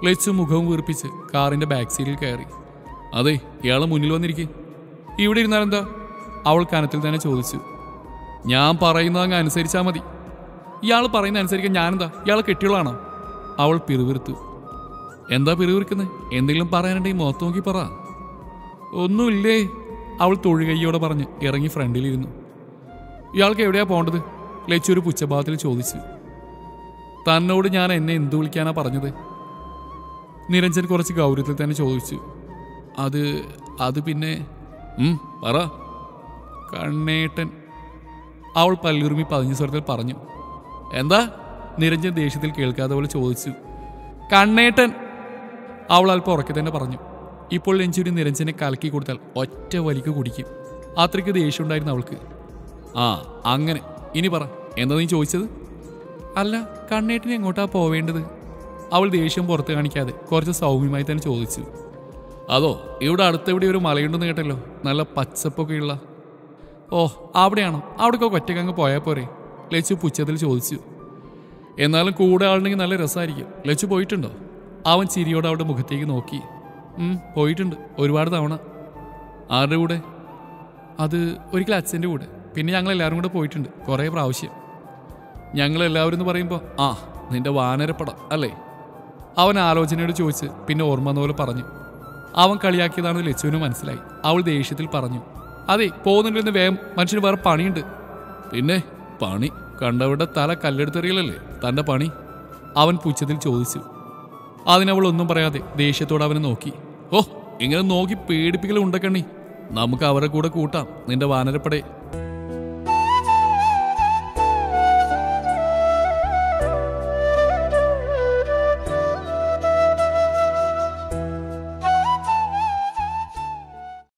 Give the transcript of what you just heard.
ലച്ചു മുഖവും വീർപ്പിച്ച് കാറിന്റെ ബാക്ക് സീറ്റിൽ കയറി. അതെ, ഇയാളെ മുന്നിൽ വന്നിരിക്കെ. ഇവിടെ ഇരുന്നാലെന്താ? അവൾ കനത്തിൽ തന്നെ ചോദിച്ചു. ഞാൻ പറയുന്നത് അങ്ങ് അനുസരിച്ചാൽ മതി. ഇയാൾ പറയുന്ന അനുസരിക്കാൻ ഞാനെന്താ ഇയാളെ കെട്ടിയുള്ളതാണോ? അവൾ പിറുവിറുത്തു. എന്താ പിറുവിറുക്കുന്നത്? എന്തെങ്കിലും പറയാനുണ്ടെങ്കിൽ മുഖത്ത് നോക്കി പറ. ഒന്നുമില്ലേ, അവൾ തൊഴുകയ്യോടെ പറഞ്ഞ് ഇറങ്ങി ഫ്രണ്ടിലിരുന്നു. ഇയാൾക്ക് എവിടെയാ പോകേണ്ടത്? ലച്ചു ഒരു പുച്ഛഭാവത്തിൽ ചോദിച്ചു. തന്നോട് ഞാൻ എന്നെ എന്തു വിളിക്കാനാ പറഞ്ഞത്? നിരഞ്ജൻ കുറച്ച് ഗൗരവത്തിൽ തന്നെ ചോദിച്ചു. അത് പിന്നെ പറ. കണ്ണേട്ടൻ, അവൾ പല്ലുറുമി പതിഞ്ഞ സ്വരത്തിൽ പറഞ്ഞു. എന്താ? നിരഞ്ജൻ ദേഷ്യത്തിൽ കേൾക്കാതെ അവൾ ചോദിച്ചു. കണ്ണേട്ടൻ, അവൾ അല്പം ഉറക്കെ തന്നെ പറഞ്ഞു. ഇപ്പോൾ നെഞ്ചുരി നിരഞ്ജനെ കലക്കി കൊടുത്താൽ ഒറ്റ വലിക്ക് കുടിക്കും. അത്രയ്ക്ക് ദേഷ്യം ഉണ്ടായിരുന്നു അവൾക്ക്. ആ അങ്ങനെ, ഇനി പറ, എന്താ നീ ചോദിച്ചത്? അല്ല, കണ്ണേട്ടന് എങ്ങോട്ടാ പോവേണ്ടത്? അവൾ ദേഷ്യം പുറത്ത് കാണിക്കാതെ കുറച്ച് സൗമ്യമായി തന്നെ ചോദിച്ചു. അതോ, ഇവിടെ അടുത്തെവിടെ ഒരു മലയുണ്ടെന്ന് കേട്ടല്ലോ, നല്ല പച്ചപ്പൊക്കെയുള്ള. ഓ, അവിടെയാണോ? അവിടേക്കൊക്കെ ഒറ്റക്കങ്ങ് പോയാൽ പോരെ? ലച്ചു പുച്ഛത്തിൽ ചോദിച്ചു. എന്നാലും കൂടെ ആളുണ്ടെങ്കിൽ നല്ല രസമായിരിക്കും. ലച്ചു പോയിട്ടുണ്ടോ? അവൻ ചിരിയോടെ അവളുടെ മുഖത്തേക്ക് നോക്കി. പോയിട്ടുണ്ട്, ഒരുപാട് തവണ. ആരുടെ കൂടെ? അത് ഒരിക്കൽ അച്ഛൻ്റെ കൂടെ. പിന്നെ ഞങ്ങളെല്ലാവരും കൂടെ പോയിട്ടുണ്ട് കുറേ പ്രാവശ്യം. ഞങ്ങളെല്ലാവരും എന്ന് പറയുമ്പോൾ നിന്റെ വാനരപ്പടം അല്ലേ? അവൻ ആലോചനയോട് ചോദിച്ച് പിന്നെ ഓർമ്മ പോലെ പറഞ്ഞു. അവൻ കളിയാക്കിയതാണെന്ന് ലച്ചുവിന് മനസ്സിലായി. അവൾ ദേഷ്യത്തിൽ പറഞ്ഞു. അതെ, പോകുന്നുണ്ടെന്ന് വേഗം, മനുഷ്യന് വേറെ പണിയുണ്ട്. പിന്നെ പണി കണ്ടവരുടെ തല കല്ലെടുത്തെറിയലല്ലേ തൻ്റെ പണി? അവൻ പുച്ഛത്തിൽ ചോദിച്ചു. അതിനവൾ ഒന്നും പറയാതെ ദേഷ്യത്തോടെ അവനെ നോക്കി. ഇങ്ങനെ നോക്കി പേടിപ്പിക്കലും ഉണ്ടക്കണ്ണി. നമുക്ക് അവരെ കൂടെ കൂട്ടാം നിന്റെ വാനരപ്പടയെ.